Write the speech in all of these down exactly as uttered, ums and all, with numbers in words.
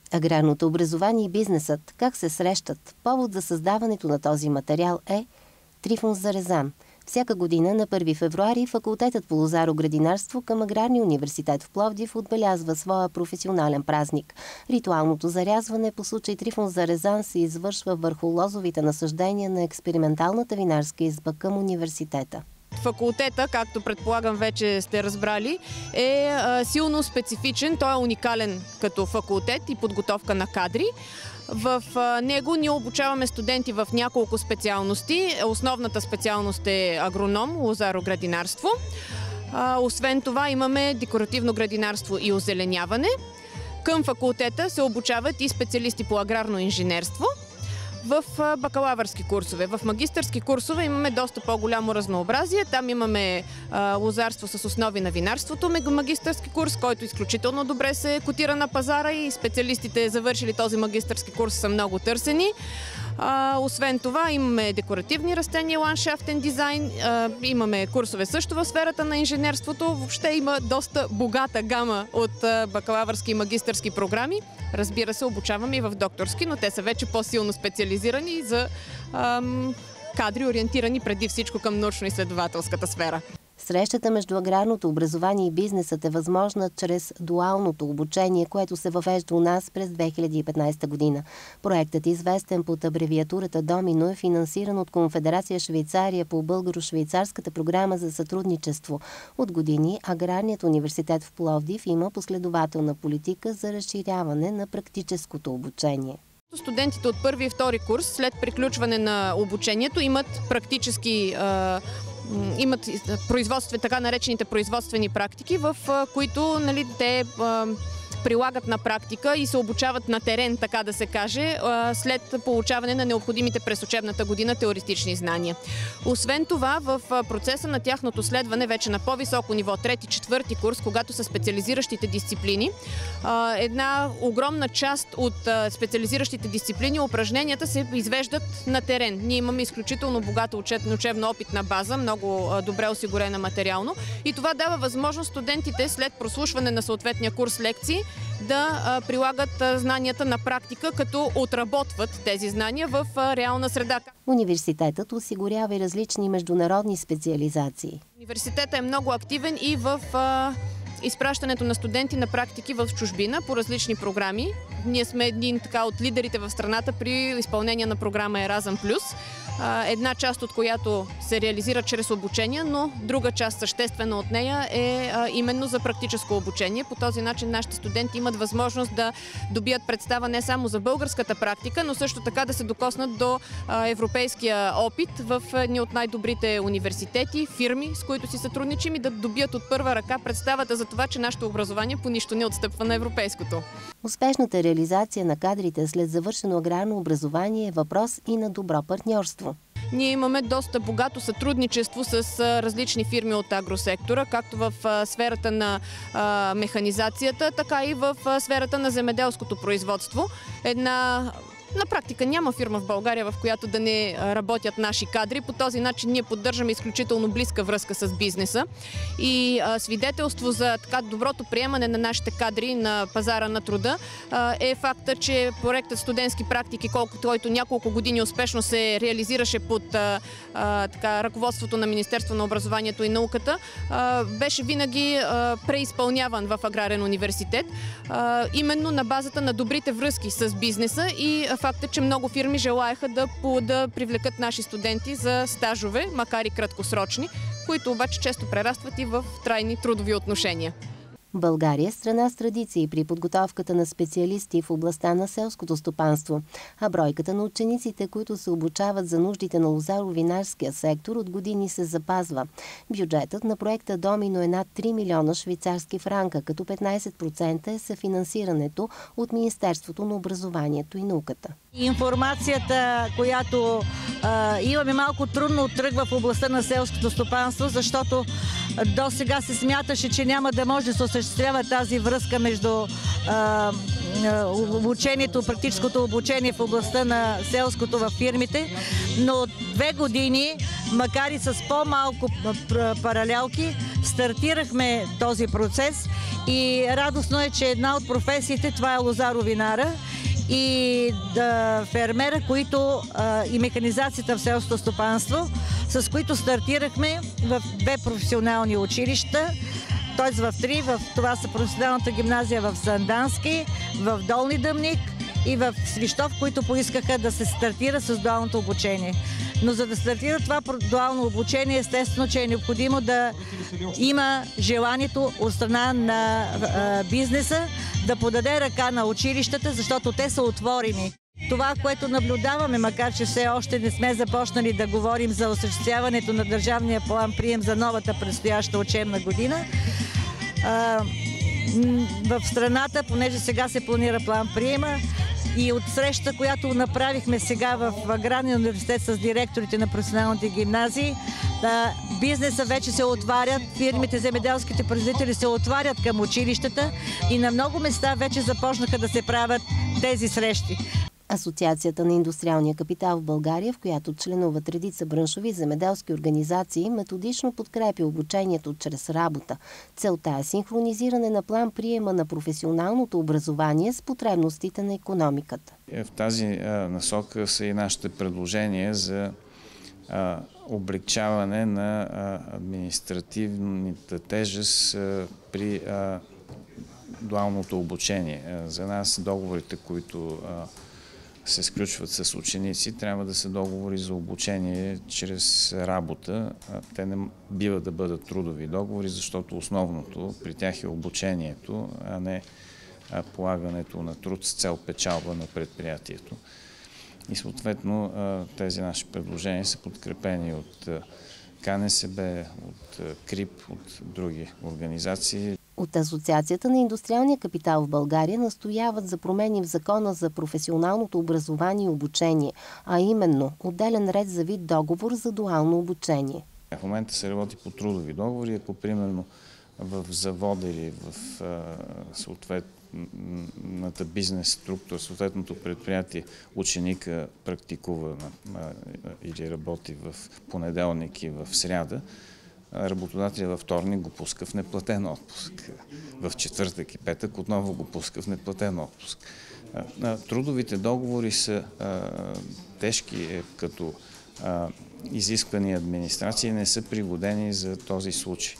Аграрното образование и бизнесът как се срещат? Повод за създаването на този материал е Трифон Зарезан. Всяка година на първи февруари факултетът по лозаро-градинарство към Аграрния университет в Пловдив отбелязва своя професионален празник. Ритуалното зарязване по случай Трифон Зарезан се извършва върху лозовите насаждения на експерименталната винарска изба към университета. Факултета, както предполагам вече сте разбрали, е а, силно специфичен. Той е уникален като факултет и подготовка на кадри. В а, него ние обучаваме студенти в няколко специалности. Основната специалност е агроном, лозаро-градинарство. А, освен това имаме декоративно градинарство и озеленяване. Към факултета се обучават и специалисти по аграрно инженерство. В бакалавърски курсове. В магистърски курсове имаме доста по-голямо разнообразие. Там имаме а, лозарство с основи на винарството, магистърски курс, който изключително добре се котира на пазара и специалистите, завършили този магистърски курс, са много търсени. А, освен това имаме декоративни растения, ландшафтен дизайн, а, имаме курсове също в сферата на инженерството. Въобще има доста богата гама от а, бакалавърски и магистърски програми. Разбира се, обучаваме и в докторски, но те са вече по-силно специализирани за ам, кадри, ориентирани преди всичко към научно-изследователската сфера. Срещата между аграрното образование и бизнесът е възможна чрез дуалното обучение, което се въвежда у нас през две хиляди и петнадесета година. Проектът, известен под абревиатурата Домино, е финансиран от Конфедерация Швейцария по българо-швейцарската програма за сътрудничество. От години Аграрният университет в Пловдив има последователна политика за разширяване на практическото обучение. Студентите от първи и втори курс след приключване на обучението имат практически имат производство, така наречените производствени практики, в които, нали, те а, прилагат на практика и се обучават на терен, така да се каже, а, след получаване на необходимите през учебната година теоретични знания. Освен това, в процеса на тяхното следване вече на по-високо ниво, трети, четвърти курс, когато са специализиращите дисциплини, а, една огромна част от а, специализиращите дисциплини, упражненията се извеждат на терен. Ние имаме изключително богата учебно-опитна база, много а, добре осигурена материално, и това дава възможност студентите след прослушване на съответния курс лекции да а, прилагат а, знанията на практика, като отработват тези знания в а, реална среда. Университетът осигурява и различни международни специализации. Университетът е много активен и в а, изпращането на студенти на практики в чужбина по различни програми. Ние сме един така от лидерите в страната при изпълнение на програма Еразъм плюс, една част от която се реализира чрез обучение, но друга част съществена от нея е именно за практическо обучение. По този начин нашите студенти имат възможност да добият представа не само за българската практика, но също така да се докоснат до европейския опит в едни от най-добрите университети, фирми, с които си сътрудничим, и да добият от първа ръка представата за това, че нашето образование по нищо не отстъпва на европейското. Успешната реализация на кадрите след завършено аграрно образование е въпрос и на добро партньорство. Ние имаме доста богато сътрудничество с различни фирми от агросектора, както в сферата на механизацията, така и в сферата на земеделското производство. Една На практика няма фирма в България, в която да не работят наши кадри. По този начин ние поддържаме изключително близка връзка с бизнеса. И а, свидетелство за така доброто приемане на нашите кадри на пазара на труда а, е факта, че проектът студентски практики, колкото който няколко години успешно се реализираше под а, а, така, ръководството на Министерство на образованието и науката, а, беше винаги а, преизпълняван в Аграрен университет, а, именно на базата на добрите връзки с бизнеса и факта, че много фирми желаяха да, да привлекат наши студенти за стажове, макар и краткосрочни, които обаче често прерастват и в трайни трудови отношения. България е страна с традиции при подготовката на специалисти в областта на селското стопанство, а бройката на учениците, които се обучават за нуждите на лозаро-винарския сектор, от години се запазва. Бюджетът на проекта Домино е над три милиона швейцарски франка, като петнадесет процента е съфинансирането от Министерството на образованието и науката. Информацията, която а, имаме, малко трудно тръгва в областта на селското стопанство, защото до сега се смяташе, че няма да може да се осъществява тази връзка между а, обучението, практическото обучение в областта на селското във фирмите, но от две години, макар и с по-малко паралелки, стартирахме този процес и радостно е, че една от професиите, това е лозаровинара и да, фермера, които а, и механизацията в селското стопанство, с които стартирахме в две професионални училища, т.е. в три, в това са професионалната гимназия в Сандански, в Долни Дъбник и в Свищов, които поискаха да се стартира с дуалното обучение. Но за да стартира това дуално обучение, естествено, че е необходимо да има желанието от страна на а, бизнеса да подаде ръка на училищата, защото те са отворени. Това, което наблюдаваме, макар че все още не сме започнали да говорим за осъществяването на държавния план прием за новата предстояща учебна година, а, в страната, понеже сега се планира план приема, и от среща, която направихме сега в Аграрния университет с директорите на професионалните гимназии, да, бизнеса вече се отварят, фирмите, земеделските производители се отварят към училищата и на много места вече започнаха да се правят тези срещи. Асоциацията на индустриалния капитал в България, в която членуват редица браншови и земеделски организации, методично подкрепя обучението чрез работа. Целта е синхронизиране на план приема на професионалното образование с потребностите на икономиката. В тази насока са и нашите предложения за облекчаване на административната тежест при дуалното обучение. За нас договорите, които се сключват с ученици, трябва да са договори за обучение чрез работа. Те не бива да бъдат трудови договори, защото основното при тях е обучението, а не полагането на труд с цел печалба на предприятието. И съответно тези наши предложения са подкрепени от КНСБ, от КРИП, от други организации. От Асоциацията на индустриалния капитал в България настояват за промени в Закона за професионалното образование и обучение, а именно отделен ред за вид договор за дуално обучение. В момента се работи по трудови договори, ако примерно в завода или в съответната бизнес структура, съответното предприятие, ученика практикува или работи в понеделник и в сряда, работодателя във вторник го пуска в неплатен отпуск. В четвъртък и петък отново го пуска в неплатен отпуск. Трудовите договори са тежки като изисквани администрации, не са пригодени за този случай.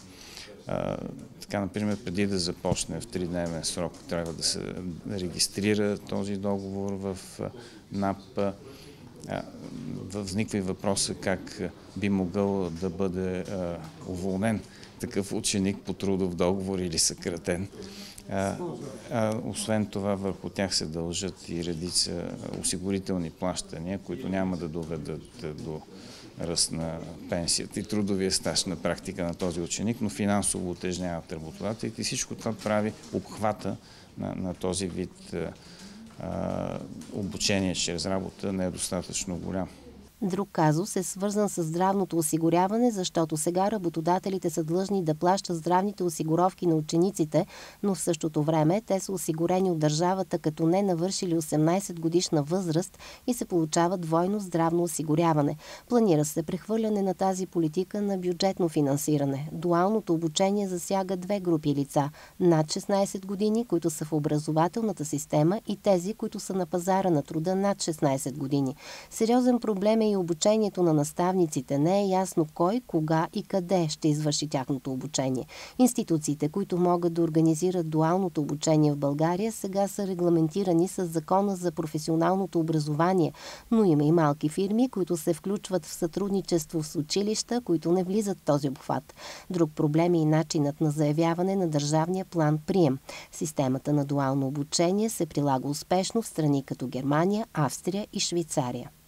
Така, например, преди да започне в тридневен срок, трябва да се регистрира този договор в НАП. Възниква и въпроса как би могъл да бъде уволнен такъв ученик по трудов договор или съкратен. А, а, освен това, върху тях се дължат и редица осигурителни плащания, които няма да доведат до ръст на пенсията и трудовия стаж на практика на този ученик, но финансово утежняват работодателите и всичко това прави обхвата на, на този вид а, обучение чрез работа не е достатъчно голям. Друг казус е свързан с здравното осигуряване, защото сега работодателите са длъжни да плащат здравните осигуровки на учениците, но в същото време те са осигурени от държавата като не навършили осемнайсет годишна възраст и се получава двойно здравно осигуряване. Планира се прехвърляне на тази политика на бюджетно финансиране. Дуалното обучение засяга две групи лица – над шестнайсет години, които са в образователната система, и тези, които са на пазара на труда над шестнайсет години. Сериозен проблем е и обучението на наставниците. Не е ясно кой, кога и къде ще извърши тяхното обучение. Институциите, които могат да организират дуалното обучение в България, сега са регламентирани с Закона за професионалното образование, но има и малки фирми, които се включват в сътрудничество с училища, които не влизат в този обхват. Друг проблем е и начинът на заявяване на държавния план прием. Системата на дуално обучение се прилага успешно в страни като Германия, Австрия и Швейцария.